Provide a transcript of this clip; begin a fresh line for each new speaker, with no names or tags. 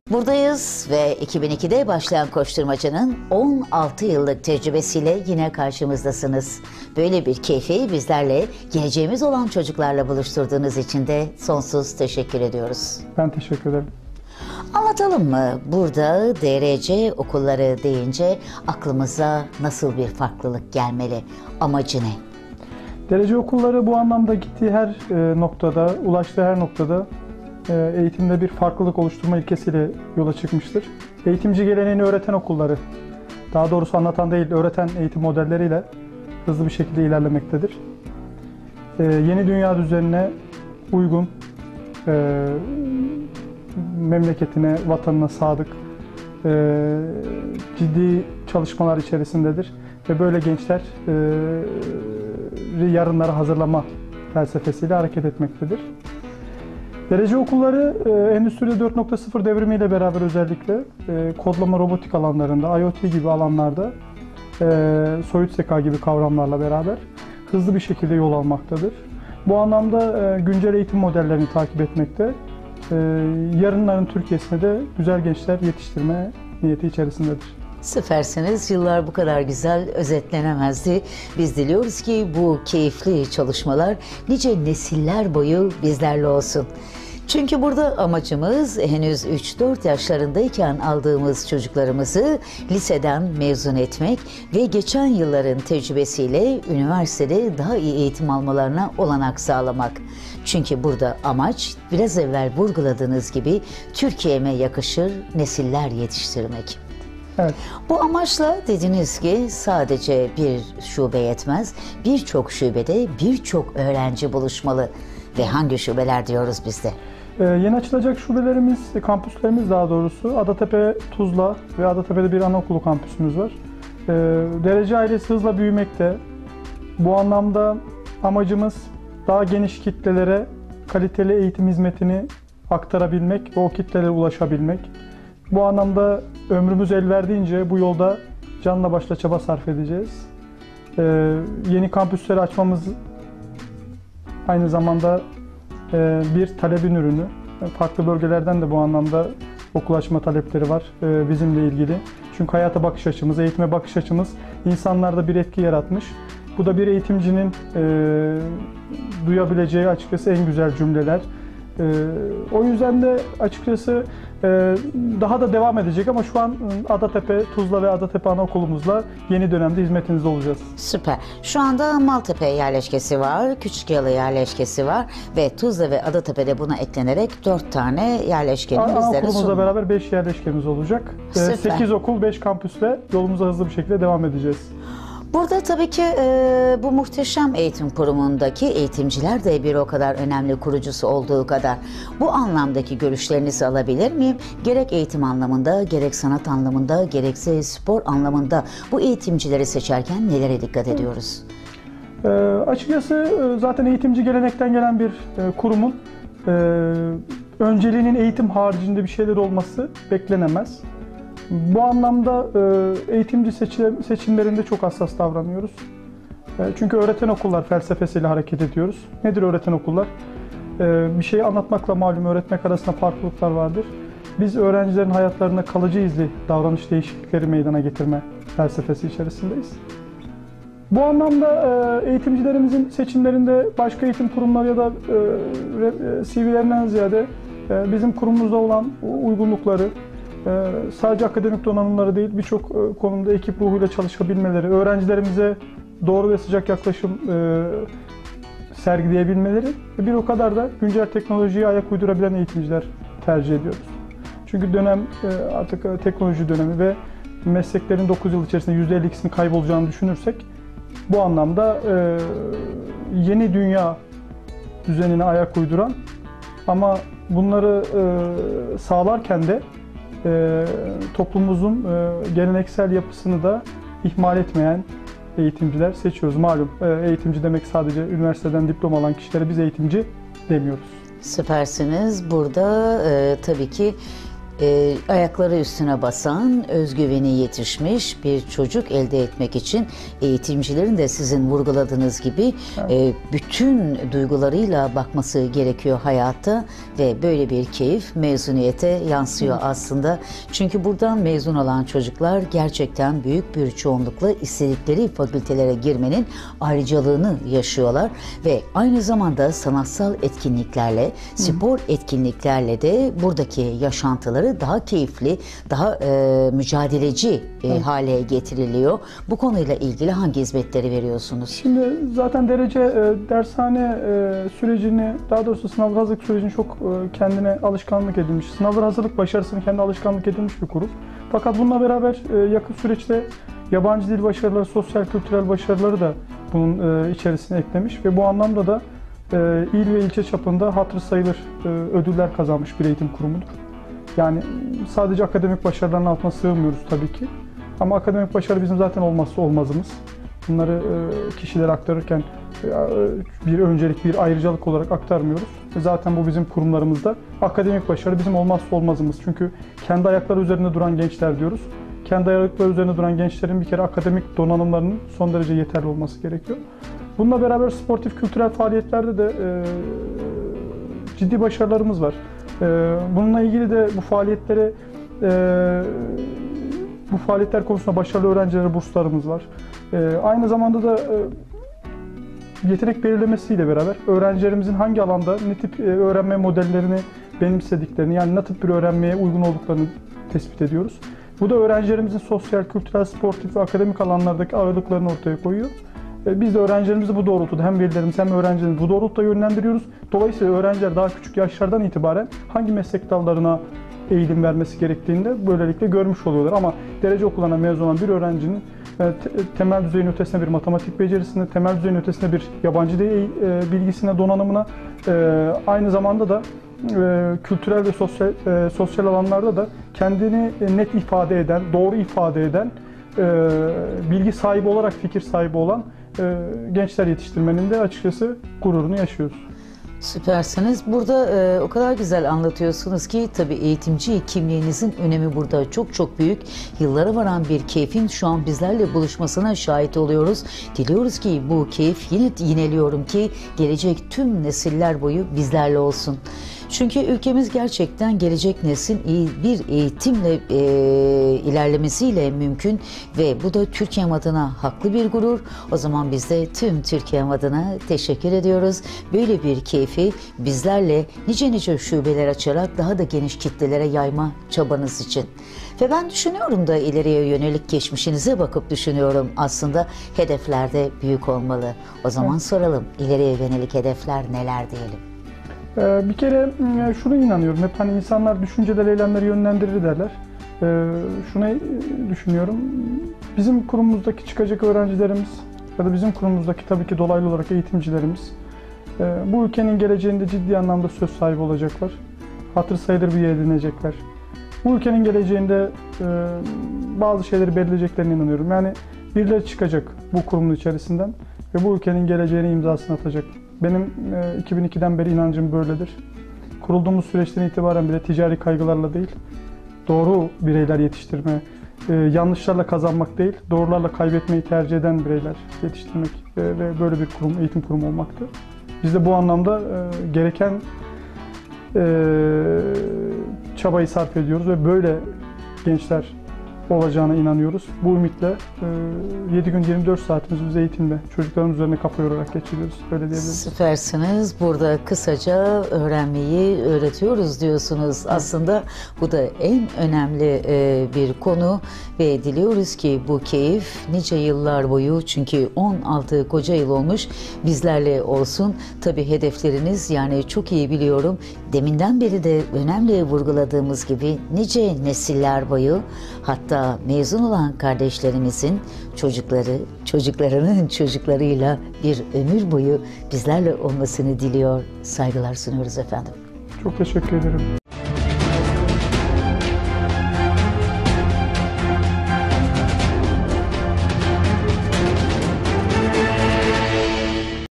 Buradayız ve 2002'de başlayan koşturmacanın 16 yıllık tecrübesiyle yine karşımızdasınız. Böyle bir keyfi bizlerle, geleceğimiz olan çocuklarla buluşturduğunuz için de sonsuz teşekkür ediyoruz.
Ben teşekkür ederim.
Anlatalım mı? Burada DRC okulları deyince aklımıza nasıl bir farklılık gelmeli? Amacı ne?
Derece okulları bu anlamda gittiği her noktada, ulaştığı her noktada eğitimde bir farklılık oluşturma ilkesiyle yola çıkmıştır. Eğitimci geleneğini öğreten okulları, daha doğrusu anlatan değil, öğreten eğitim modelleriyle hızlı bir şekilde ilerlemektedir. Yeni dünya düzenine uygun, memleketine, vatanına sadık, ciddi çalışmalar içerisindedir. Ve böyle gençler yarınlara hazırlama felsefesiyle hareket etmektedir. Derece okulları Endüstri 4.0 devrimiyle beraber özellikle kodlama robotik alanlarında, IoT gibi alanlarda, soyut zeka gibi kavramlarla beraber hızlı bir şekilde yol almaktadır. Bu anlamda güncel eğitim modellerini takip etmekte, yarınların Türkiye'sine de güzel gençler yetiştirme niyeti içerisindedir.
Süpersiniz. Yıllar bu kadar güzel özetlenemezdi. Biz diliyoruz ki bu keyifli çalışmalar nice nesiller boyu bizlerle olsun. Çünkü burada amacımız henüz 3-4 yaşlarındayken aldığımız çocuklarımızı liseden mezun etmek ve geçen yılların tecrübesiyle üniversitede daha iyi eğitim almalarına olanak sağlamak. Çünkü burada amaç biraz evvel vurguladığınız gibi Türkiye'me yakışır nesiller yetiştirmek.
Evet.
Bu amaçla dediniz ki sadece bir şube yetmez, birçok şubede birçok öğrenci buluşmalı. Ve hangi şubeler diyoruz biz de?
Yeni açılacak şubelerimiz, kampüslerimiz daha doğrusu Adatepe, Tuzla ve Adatepe'de bir anaokulu kampüsümüz var. Derece ailesi hızla büyümekte. Bu anlamda amacımız daha geniş kitlelere kaliteli eğitim hizmetini aktarabilmek ve o kitlelere ulaşabilmek. Bu anlamda ömrümüz el verdiğince bu yolda canla başla çaba sarf edeceğiz. Yeni kampüsleri açmamız aynı zamanda bir talebin ürünü. Farklı bölgelerden de bu anlamda okul açma talepleri var bizimle ilgili. Çünkü hayata bakış açımız, eğitime bakış açımız insanlarda bir etki yaratmış. Bu da bir eğitimcinin duyabileceği açıkçası en güzel cümleler. O yüzden de açıkçası daha da devam edecek ama şu an Adatepe, Tuzla ve Adatepe Anaokulumuzla yeni dönemde hizmetinizde olacağız.
Süper. Şu anda Maltepe yerleşkesi var, Küçükyalı yerleşkesi var ve Tuzla ve Adatepe'de buna eklenerek 4 tane yerleşkenin bizlere
Anaokulumuzla beraber 5 yerleşkemiz olacak.
Süper.
8 okul, 5 kampüsle yolumuza hızlı bir şekilde devam edeceğiz.
Burada tabii ki bu muhteşem eğitim kurumundaki eğitimciler de bir o kadar önemli, kurucusu olduğu kadar. Bu anlamdaki görüşlerinizi alabilir miyim? Gerek eğitim anlamında, gerek sanat anlamında, gerekse spor anlamında bu eğitimcileri seçerken nelere dikkat ediyoruz?
Açıkçası zaten eğitimci gelenekten gelen bir kurumun önceliğinin eğitim haricinde bir şeyler olması beklenemez. Bu anlamda eğitimci seçimlerinde çok hassas davranıyoruz. Çünkü öğreten okullar felsefesiyle hareket ediyoruz. Nedir öğreten okullar? Bir şeyi anlatmakla malum öğretmek arasında farklılıklar vardır. Biz öğrencilerin hayatlarına kalıcı izli davranış değişiklikleri meydana getirme felsefesi içerisindeyiz. Bu anlamda eğitimcilerimizin seçimlerinde başka eğitim kurumları ya da CV'lerinden ziyade bizim kurumumuzda olan uygunlukları, sadece akademik donanımları değil birçok konuda ekip ruhuyla çalışabilmeleri, öğrencilerimize doğru ve sıcak yaklaşım sergileyebilmeleri ve bir o kadar da güncel teknolojiye ayak uydurabilen eğitimciler tercih ediyoruz. Çünkü dönem artık teknoloji dönemi ve mesleklerin 9 yıl içerisinde %52'sinin kaybolacağını düşünürsek bu anlamda yeni dünya düzenine ayak uyduran ama bunları sağlarken de toplumumuzun geleneksel yapısını da ihmal etmeyen eğitimciler seçiyoruz. Malum eğitimci demek sadece üniversiteden diploma alan kişilere biz eğitimci demiyoruz.
Süpersiniz. Burada tabii ki ayakları üstüne basan, özgüveni yetişmiş bir çocuk elde etmek için eğitimcilerin de sizin vurguladığınız gibi bütün duygularıyla bakması gerekiyor hayatta ve böyle bir keyif mezuniyete yansıyor aslında. Çünkü buradan mezun olan çocuklar gerçekten büyük bir çoğunlukla istedikleri fakültelere girmenin ayrıcalığını yaşıyorlar ve aynı zamanda sanatsal etkinliklerle, spor etkinliklerle de buradaki yaşantıları daha keyifli, daha mücadeleci hale getiriliyor. Bu konuyla ilgili hangi hizmetleri veriyorsunuz?
Şimdi zaten derece dershane sürecini, daha doğrusu sınav hazırlık sürecini çok kendine alışkanlık edilmiş. Sınavlara hazırlık başarısını kendi alışkanlık edilmiş bir kurum. Fakat bununla beraber yakın süreçte yabancı dil başarıları, sosyal kültürel başarıları da bunun içerisine eklemiş ve bu anlamda da il ve ilçe çapında hatırı sayılır ödüller kazanmış bir eğitim kurumudur. Yani sadece akademik başarıların altına sığmıyoruz tabii ki. Ama akademik başarı bizim zaten olmazsa olmazımız. Bunları kişilere aktarırken bir öncelik, bir ayrıcalık olarak aktarmıyoruz. Zaten bu bizim kurumlarımızda. Akademik başarı bizim olmazsa olmazımız. Çünkü kendi ayakları üzerinde duran gençler diyoruz. Kendi ayakları üzerinde duran gençlerin bir kere akademik donanımlarının son derece yeterli olması gerekiyor. Bununla beraber sportif kültürel faaliyetlerde de ciddi başarılarımız var. Bununla ilgili de bu faaliyetler konusunda başarılı öğrencilere burslarımız var. Aynı zamanda da yetenek belirlemesiyle beraber öğrencilerimizin hangi alanda ne tip öğrenme modellerini benimsediklerini, yani ne tip bir öğrenmeye uygun olduklarını tespit ediyoruz. Bu da öğrencilerimizin sosyal, kültürel, sportif ve akademik alanlardaki ağırlıklarını ortaya koyuyor. Biz de öğrencilerimizi bu doğrultuda hem velilerimiz hem öğrencilerimizi bu doğrultuda yönlendiriyoruz. Dolayısıyla öğrenciler daha küçük yaşlardan itibaren hangi meslek dallarına eğilim vermesi gerektiğini de böylelikle görmüş oluyorlar. Ama derece okuluna mezun olan bir öğrencinin temel düzeyin ötesine bir matematik becerisine, temel düzeyin ötesine bir yabancı dil bilgisine, donanımına, aynı zamanda da kültürel ve sosyal alanlarda da kendini net ifade eden, doğru ifade eden, bilgi sahibi olarak fikir sahibi olan gençler yetiştirmenin de açıkçası gururunu yaşıyoruz.
Süpersiniz. Burada o kadar güzel anlatıyorsunuz ki tabii eğitimci kimliğinizin önemi burada çok çok büyük. Yıllara varan bir keyfin şu an bizlerle buluşmasına şahit oluyoruz. Diliyoruz ki bu keyif yineliyorum ki gelecek tüm nesiller boyu bizlerle olsun. Çünkü ülkemiz gerçekten gelecek neslin iyi bir eğitimle ilerlemesiyle mümkün ve bu da Türkiye adına haklı bir gurur. O zaman biz de tüm Türkiye adına teşekkür ediyoruz. Böyle bir keyfi bizlerle nice şubeler açarak daha da geniş kitlelere yayma çabanız için. Ve ben düşünüyorum da ileriye yönelik geçmişinize bakıp düşünüyorum. Aslında hedefler de büyük olmalı. O zaman soralım, ileriye yönelik hedefler neler diyelim?
Bir kere şuna inanıyorum. Hep hani insanlar düşünceler, eylemleri yönlendirir derler. Şunu düşünüyorum. Bizim kurumumuzdaki çıkacak öğrencilerimiz ya da bizim kurumumuzdaki tabii ki dolaylı olarak eğitimcilerimiz bu ülkenin geleceğinde ciddi anlamda söz sahibi olacaklar. Hatır sayılır bir yer edinecekler. Bu ülkenin geleceğinde bazı şeyleri belirleyeceklerine inanıyorum. Yani birileri çıkacak bu kurumun içerisinden ve bu ülkenin geleceğine imzasını atacak. Benim 2002'den beri inancım böyledir. Kurulduğumuz süreçten itibaren bile ticari kaygılarla değil, doğru bireyler yetiştirme, yanlışlarla kazanmak değil, doğrularla kaybetmeyi tercih eden bireyler yetiştirmek ve böyle bir kurum, eğitim kurumu olmaktır. Biz de bu anlamda gereken çabayı sarf ediyoruz ve böyle gençler olacağına inanıyoruz. Bu ümitle 7 gün 24 saatimizi biz eğitimle, çocuklarımız üzerine kafa yorarak geçiriyoruz. Öyle diyebiliriz.
Süpersiniz. Burada kısaca öğrenmeyi öğretiyoruz diyorsunuz. Aslında bu da en önemli bir konu ve diliyoruz ki bu keyif nice yıllar boyu, çünkü 16 koca yıl olmuş, bizlerle olsun. Tabii hedefleriniz, yani çok iyi biliyorum. Deminden beri de önemli vurguladığımız gibi nice nesiller boyu, hatta mezun olan kardeşlerimizin çocukları, çocuklarının çocuklarıyla bir ömür boyu bizlerle olmasını diliyor, saygılar sunuyoruz efendim.
Çok teşekkür ederim.